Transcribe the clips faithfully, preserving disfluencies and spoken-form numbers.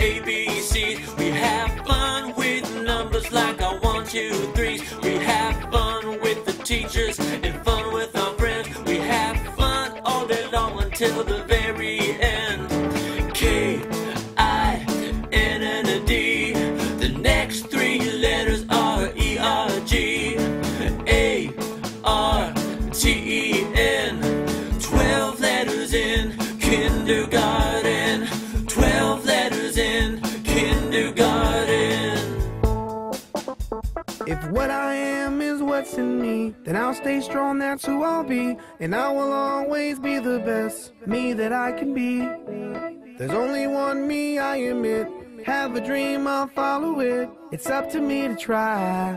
A, B, C. We have fun with numbers like our one, two, threes. We have fun with the teachers and fun with our friends. We have fun all day long until the very end. K, I, N, and a D. The next three letters are E, R, G, A, R, T, E, N. Twelve letters in kindergarten. Twelve letters in kindergarten. If what I am is what's in me, then I'll stay strong, that's who I'll be. And I will always be the best me that I can be. There's only one me, I admit. Have a dream, I'll follow it. It's up to me to try.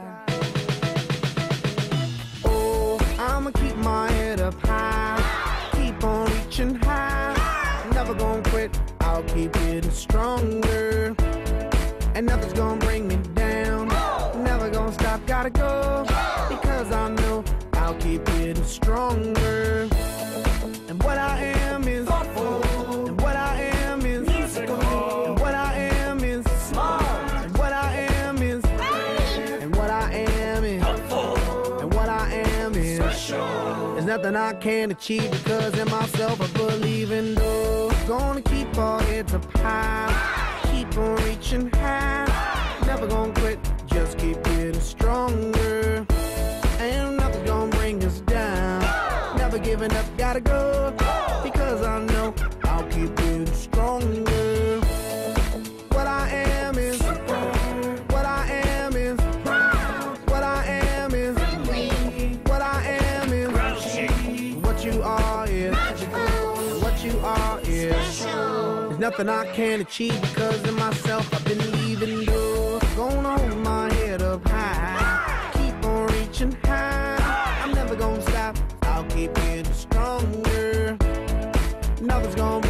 Oh, I'ma keep my head up high, keep on reaching high. Never gonna quit, I'll keep getting stronger. And nothing's gonna bring me down. Never gonna stop, gotta go. Because I know I'll keep getting stronger. And what I am is thoughtful. And what I am is musical. And what I am is smart. And what I am is and what I am is helpful. And what I am is special. There's nothing I can't achieve because in myself I believe in those. Gonna keep our heads up high, keep on reaching high. Never gonna quit, just keep getting stronger. Ain't nothing gonna bring us down. Never giving up, gotta go. Because I know I'll keep getting stronger. What I am is what I am is what I am is what I am is what you are is what you are is. There's nothing I can't achieve because in myself I believe in you. Gonna hold my head up high, keep on reaching high. I'm never gonna stop, I'll keep getting stronger. Nothing's gonna